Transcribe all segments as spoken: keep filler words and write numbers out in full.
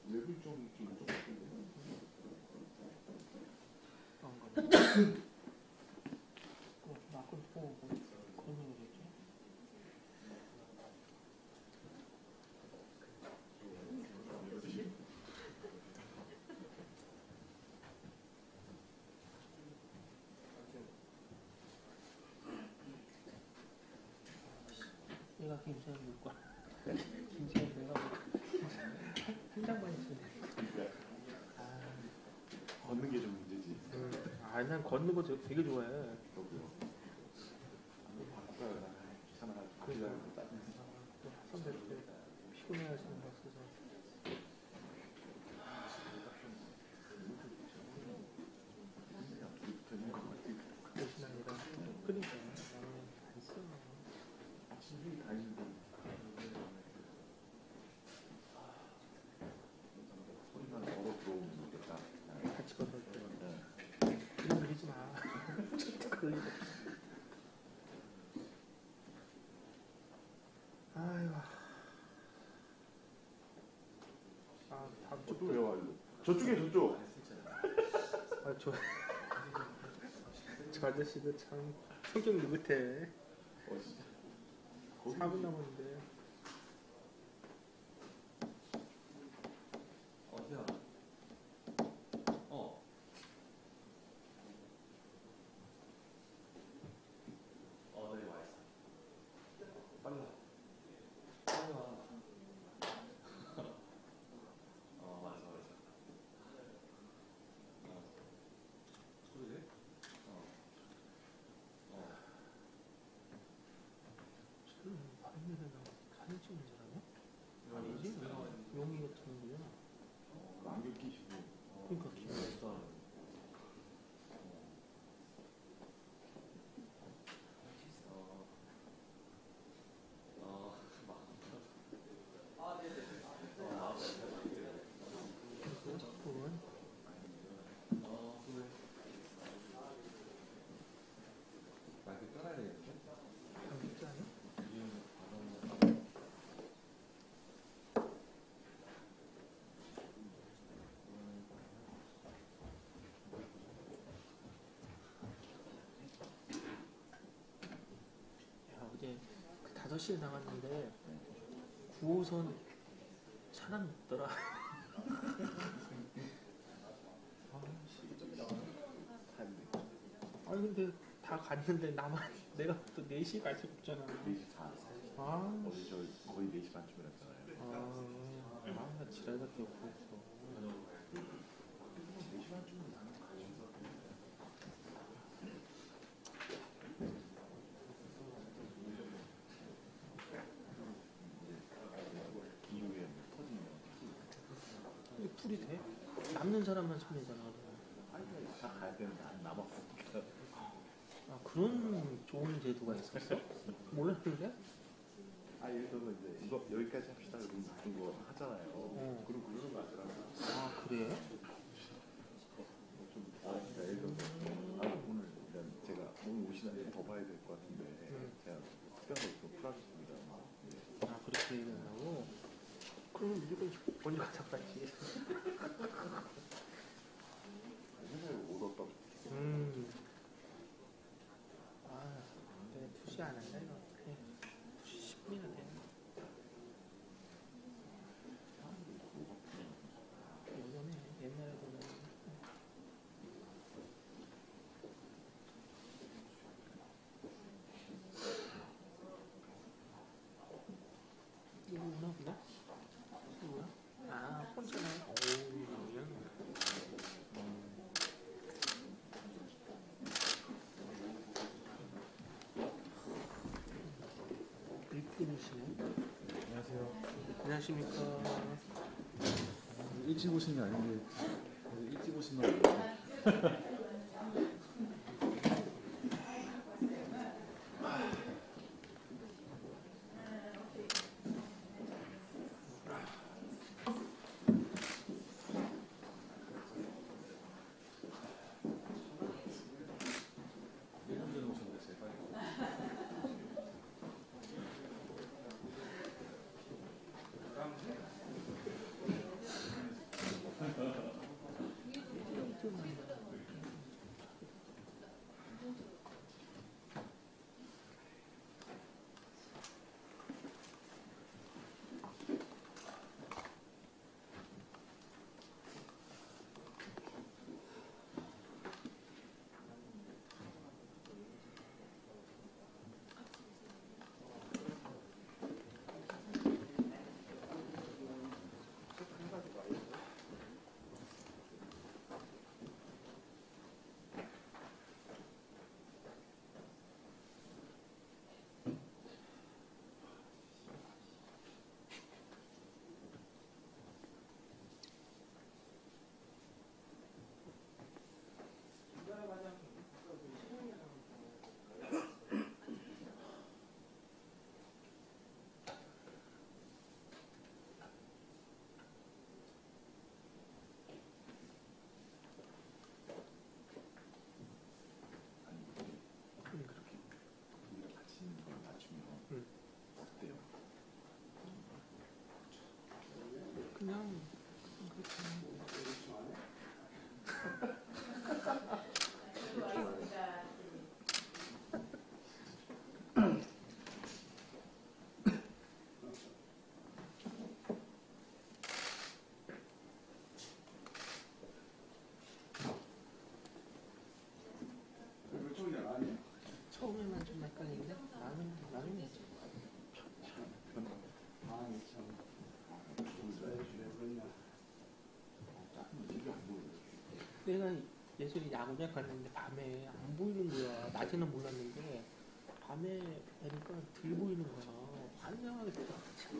외부 쪽이 좀 내가 김수현 물 거야. 김수현 내가 한 장만 있으면 돼. 아, 걷는 게 좀 문제지. 음, 아, 난 걷는 거 되게 좋아해. 저도요. 바꿔요. 귀찮아가지고 같이 다니고 따지면서. 선배들 피곤해하시는 거 없어서. 그것이 아니라 그러니까 안 써. 집이 다 있는데 소리만 걸어 들어오면 되겠다. 같이 걸을 때 그냥 그리지 마. 절대 그럴 일 없어. 아이고. 아, 다음 주 저쪽에 와요. 저쪽에 저쪽. 아, 저, 저 아저씨도 참 성격 느긋해. 어, 진짜. 사 분 남았는데. 어디야? 어. 어, 네, 와 있어. 빨리 와. 빨리 와. 어, 맞아, 맞아. 어. 소리지? 어. 어. 지금 바른면에다 사진 찍는 사람이야? 아니지? 용이 같은 거잖아. 안경 끼시고. 그러니까 귀여워. 어제 그 다섯 시에 나갔는데 구 호선 사람이 없더라. 아니 근데 다 갔는데 나만 내가 또 네 시가 아직 없잖아. 네 시 사. 아, 어제 저 거의 네 시 반쯤에 했잖아요. 아, 아, 지랄밖에 없고 있어. 네 시 반쯤에 나는 가죠. 이후에 터지면 이게 풀이 돼? 남는 사람만 손해잖아. 아니 다 가야 되는데 안 남았으니까. 아, 그런 좋은 제도가 있었어? 몰랐는데? 아 예를 들어서 이제 이거 여기까지 합시다 그러면 그거 하잖아요. 어. 그리고 그러는 거 같더라고요. 아, 그래? 좀 아, 그러니까 예를 들어서 아 오늘 일단 제가 오늘 오시는데 더 봐야 될 것 같은데 음. 제가 특별한 거좀 풀어줬습니다. 네. 아, 그렇게 얘기한다고? 그러면 무조건 먼저 가자고 하지. 회사에 얻었다고. 음. 아, 내가 투시 안 한다, 이거. 그래. 투시 십 분이나 돼. 요즘에 옛날에보다. 이거 오나 보네? 이거 뭐야? 아, 혼자네. 오우, 그냥. 일꾼이시네. 안녕하세요. 안녕하십니까. 일찍 오신 게 아닌데 일찍 오신 건 아니에요. 일 분 전에 오셨는데 제일 빨리. 내가 예전에 야구장 갔는데 밤에 안 보이는 거야. 낮에는 몰랐는데 밤에 보니까 들 보이는 거야. 환장하게 돼.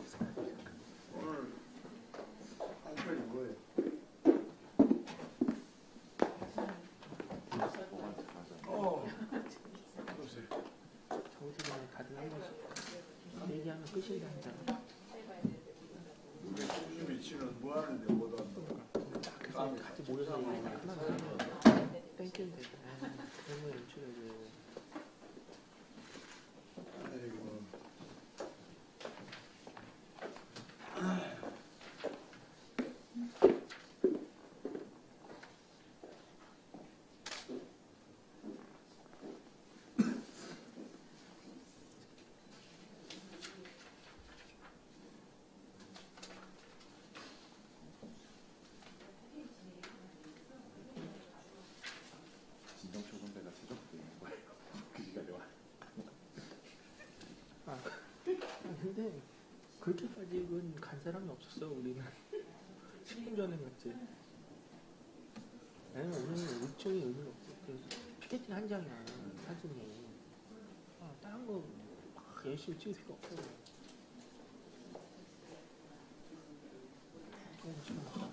오늘 한편이 뭐예요? 어. 저우지간에 다들 한 번씩 얘기하면 끝인데 한장. 우리 위치는 뭐 하는데 못 한다. 그래서 같이 모여서 얘기하면 하나만 하면 땡큐인데 그런 거 연출해줘. 아이고. 진정초 선배가 최적도 있는 거예요. 그 시간에 와. 아 근데 그렇게까지 간 사람이 없었어. 우리는 십 분 전에 갔지. 아니 오늘 일정이 의미가 없어. 그래서 피켓팅 한 장이야 사진이. 아, 다른 거 막 열심히 찍을 필요 없어. 어, 지금 막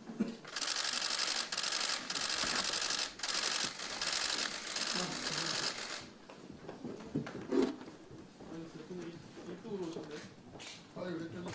아유, 그때는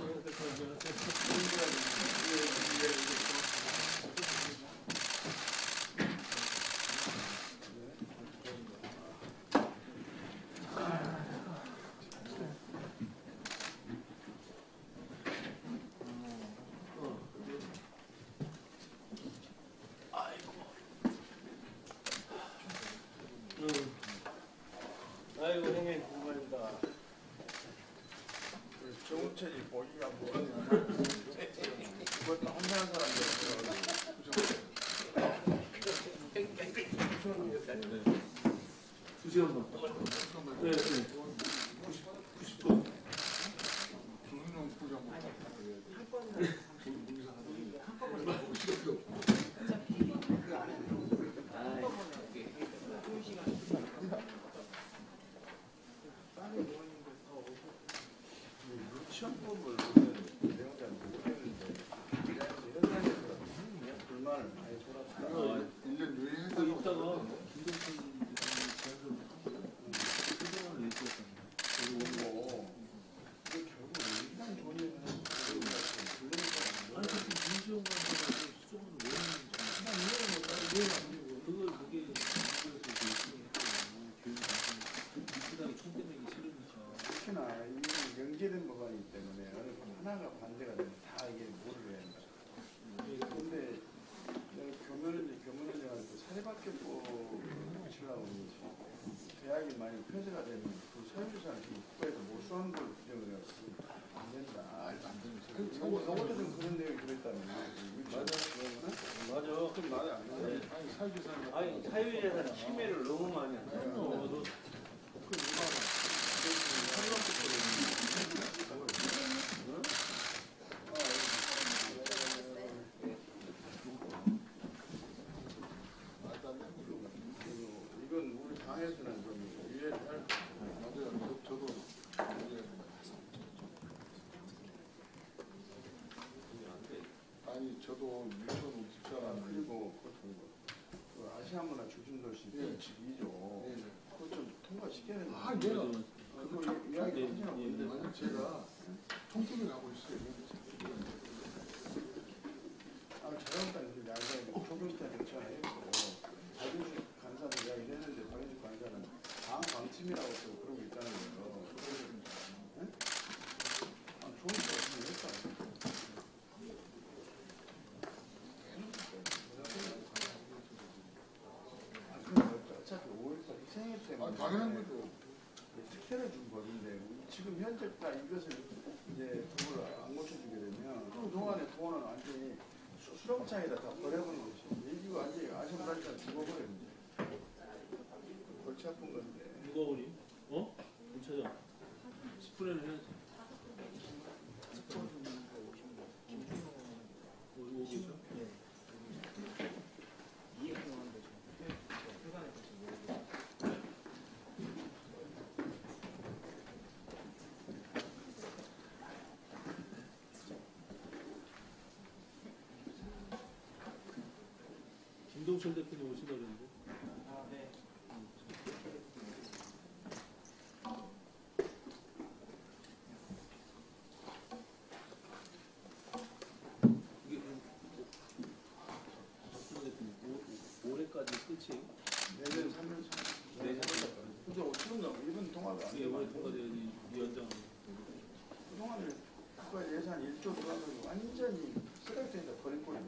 아이고 형님 고맙습니다. 정우철이 보기가 뭐하냐. 그것도 혼자 한 사람이었어요. 두 시간만. 네, 네. 구십 분. 김은영 부장 시험법을 내용자는 모르겠는데 현장에서 불만을 많이 돌았다. 일 년 그 유예해서 이따가 김동철 지한선 수정을 내주었습니다. 그리고 이거 결국 일반 돈이면 아니 그때 민주영 관계가 수정을 왜 했는지 그걸 그게 국가에서 열심히 했거든요. 교육 방송 민주당이 총 때리기 싫으니까. 특히나 이 연계된 법안이기 때문에 어느 하나가 반대가 되면 다 이게 뭐를 해야 한다. 근데 내가 교면은 교면은한테 사립학교법을 붙이려고 하는지 대학이 많이 폐쇄가 되면 그 사회주사는 지금 국가에서 모수하는 걸 규정을 해가지고 안 된다. 안 되는 소리. 영어들은 그런 내용이 들어있다는 거예요. 맞아. 맞아. 그럼 말이 안 돼. 아니 사유재산. 아니 사유재산 침해를 너무 많이 한다. 너 그 이건 우리 당에서는 좀 이해를 할. 맞아요. 저도 아니 저도 유치원 집사람 그리고 그 아시아문화 중심도시 벤치 이 조 그거 좀 통과시켜야 되는 아, 내가 그거 이야기 하시라고 아니, 제가 통통을 하고 있어요. 아, 자영당 이제 야구에 조경태 정치하고 박윤식 간사는 이야기를 했는데 박윤식 간사는 당 방침이라고 또 그러고 있다는 거예요. 네? 아, 좋은 거 같으면 했다. 아, 그럼 어차피 오일팔 희생일 때문에 아, 당연한 거죠. 특혜를 준 법인데 지금 현재 딱 이것을 이제 그걸 안 고쳐주게 되면 그동안의 돈은 완전히 수- 수렁창에다 다 버려버린 것이 이거 완전히 아시아문화니까 죽어버렸는데 골치 아픈 건데 누가 오니? 어? 못 찾아. 스프레이를 해야지. 어, 이거 오고 있어? 김동철 대표님 오신다 그랬는데. 아, 네. 이게 그럼 박준호 대표님 올- 올해까지 끝이 내년 삼 년 내년 근데 어쩌면 이번 통화가 안 예, 올해 되면 통과돼야지 위원장. 그동안에 국가 예산 일 조 들어가면 완전히 쓰레기통에다 버릴 거예요.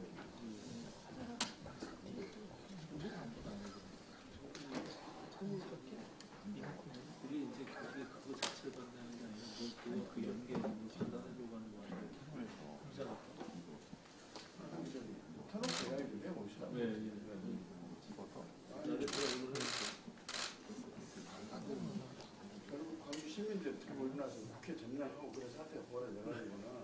우리 이제 그게 그거 자체를 판단하는 게 아니라 뭐 그, 그 연계를 뭐 판단하려고 하는 거 아니에요? 투자가. 완전히 터놓고 이야기 좀 해봅시다. 네, 예. 자, 대표가 오늘 결국 광주 시민들 들고 일어나서 국회 점령하고 그런 사태가 벌어져가지고는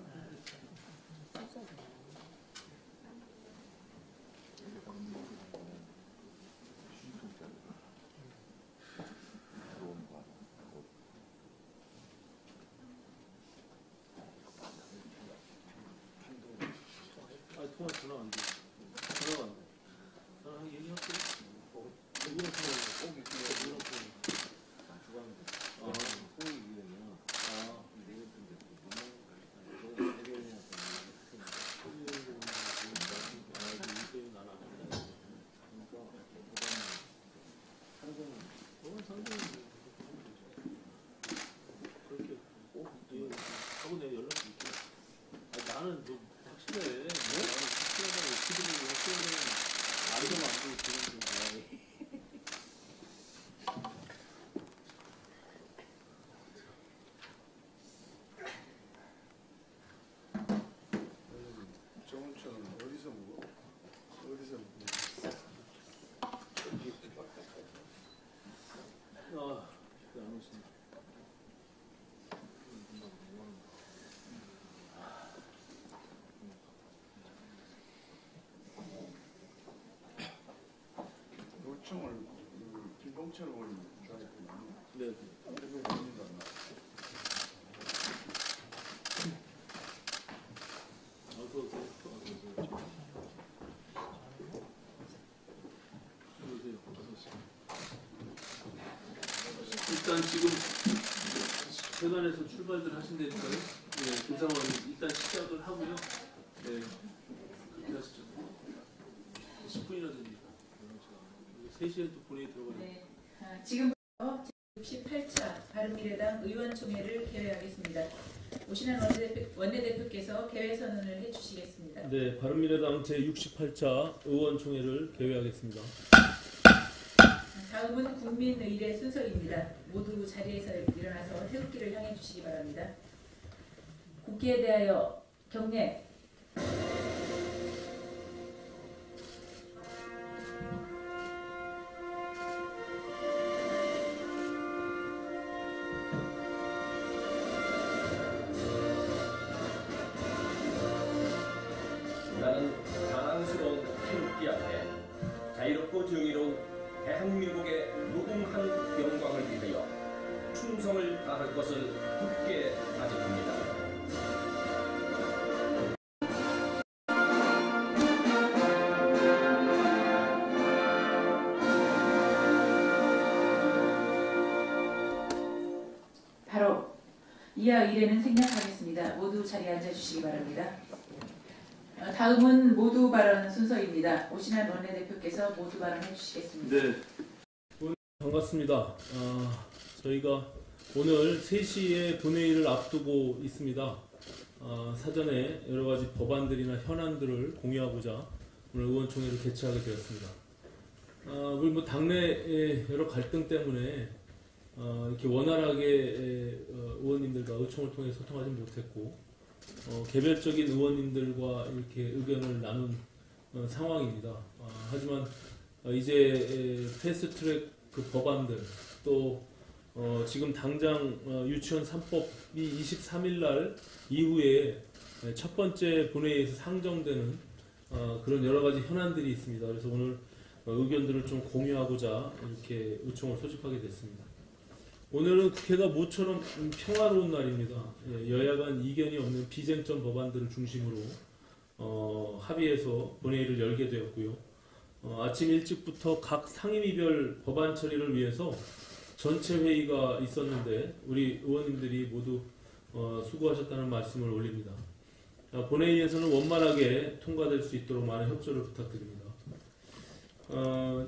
아, 통화 전화 안 돼. 전화가 안 돼. 전화 얘기할게. 누구랑 통화해? 꼭 있어요. 누구랑 통화해? 아, 아. 그렇게 꼭 예, 하고 내가 연락 줄게. 아, 나는 좀 확실해. 나는 확실하다고 키드는 확실하다고 아이들만 안 보고 그런 좀 좋아해. 정은처는 어디서 먹어? 어디서 먹어? 아, 안 오시네. 요청을 그 김동철 의원이 좋아했거든요. 네. 근데 왜 본인도 안 나와? 어서 오세요. 어서 오세요. 어서 오세요. 어서 오세요. 일단 지금 세관에서 출발들 하신다니까요. 네, 그 상황 일단 시작을 하고요. 네, 그렇게 하시죠. 십 분이라든지 세 시에 또 본회의 들어가요. 네, 아, 지금부터 육십팔 차 바른미래당 의원총회를 개회하겠습니다. 오신환 원내대표, 원내대표께서 개회 선언을 해주시겠습니다. 네, 바른미래당 제육십팔 차 의원총회를 개회하겠습니다. 다음은 국민의례 순서입니다. 모두 자리에서 일어나서 태극기를 향해 주시기 바랍니다. 국기에 대하여 경례. 나는 자랑스러운 태극기 앞에 자유롭고 정의로운 대한민국의 무궁한 영광을 위하여 충성을 다할 것을 굳게 다짐합니다. 바로 이하 의례는 생략하겠습니다. 모두 자리에 앉아주시기 바랍니다. 어, 다음은 모두 발언 순서입니다. 오신환 원내대표께서 모두 발언해 주시겠습니다. 네, 반갑습니다. 아, 저희가 오늘 세 시에 본회의를 앞두고 있습니다. 아, 사전에 여러 가지 법안들이나 현안들을 공유하고자 오늘 의원총회를 개최하게 되었습니다. 아, 우리 뭐 당내 여러 갈등 때문에 어, 이렇게 원활하게 에, 어, 의원님들과 의총을 통해 소통하지 못했고 어, 개별적인 의원님들과 이렇게 의견을 나눈 어, 상황입니다. 어, 하지만 어, 이제 에, 패스트트랙 그 법안들 또 어, 지금 당장 어, 유치원 삼 법이 이십삼 일 날 이후에 에, 첫 번째 본회의에서 상정되는 어, 그런 여러 가지 현안들이 있습니다. 그래서 오늘 어, 의견들을 좀 공유하고자 이렇게 의총을 소집하게 됐습니다. 오늘은 국회가 모처럼 평화로운 날입니다. 예, 여야 간 이견이 없는 비쟁점 법안들을 중심으로 어, 합의해서 본회의를 열게 되었고요. 어, 아침 일찍부터 각 상임위별 법안 처리를 위해서 전체 회의가 있었는데 우리 의원님들이 모두 어, 수고하셨다는 말씀을 올립니다. 자, 본회의에서는 원만하게 통과될 수 있도록 많은 협조를 부탁드립니다. 어,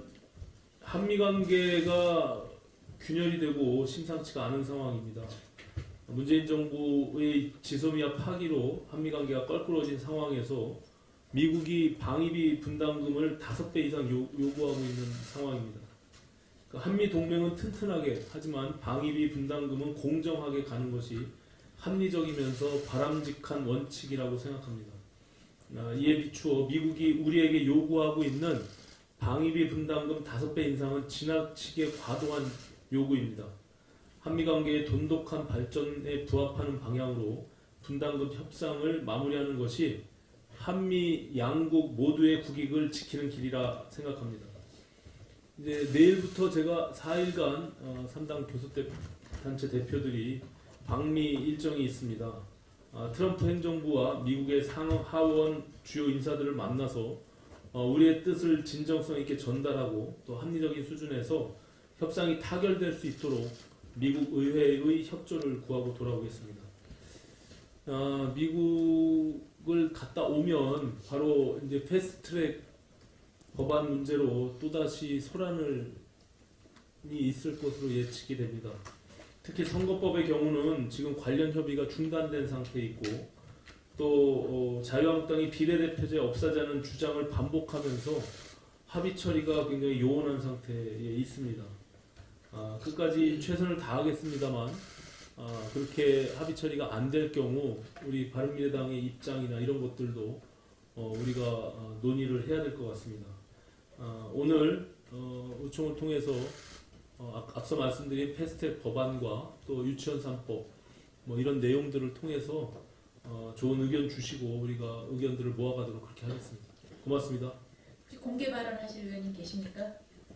한미관계가 균열이 되고 심상치가 않은 상황입니다. 문재인 정부의 지소미아 파기로 한미관계가 껄끄러워진 상황에서 미국이 방위비 분담금을 다섯 배 이상 요, 요구하고 있는 상황입니다. 한미동맹은 튼튼하게 하지만 방위비 분담금은 공정하게 가는 것이 합리적이면서 바람직한 원칙이라고 생각합니다. 이에 비추어 미국이 우리에게 요구하고 있는 방위비 분담금 다섯 배 인상은 지나치게 과도한 요구입니다. 한미관계의 돈독한 발전에 부합하는 방향으로 분담금 협상을 마무리하는 것이 한미 양국 모두의 국익을 지키는 길이라 생각합니다. 이제 내일부터 제가 사 일간 어, 삼 당 교섭단체 대표들이 방미 일정이 있습니다. 아, 트럼프 행정부와 미국의 상하원 주요 인사들을 만나서 어, 우리의 뜻을 진정성 있게 전달하고 또 합리적인 수준에서 협상이 타결될 수 있도록 미국 의회의 협조를 구하고 돌아오겠습니다. 아, 미국을 갔다 오면 바로 이제 패스트트랙 법안 문제로 또다시 소란이 있을 것으로 예측이 됩니다. 특히 선거법의 경우는 지금 관련 협의가 중단된 상태에 있고 또 어, 자유한국당이 비례대표제 없애자는 주장을 반복하면서 합의 처리가 굉장히 요원한 상태에 있습니다. 아, 끝까지 최선을 다하겠습니다만 아, 그렇게 합의 처리가 안 될 경우 우리 바른미래당의 입장이나 이런 것들도 어, 우리가 어, 논의를 해야 될 것 같습니다. 아, 오늘 어, 의총을 통해서 어, 앞서 말씀드린 패스트트랙 법안과 또 유치원 삼 법 뭐 이런 내용들을 통해서 어, 좋은 의견 주시고 우리가 의견들을 모아가도록 그렇게 하겠습니다. 고맙습니다. 혹시 공개 발언하실 의원님 계십니까?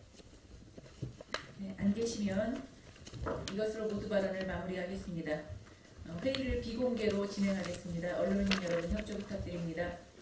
네, 안 계시면 이것으로 모두 발언을 마무리하겠습니다. 어, 회의를 비공개로 진행하겠습니다. 언론인 여러분 협조 부탁드립니다.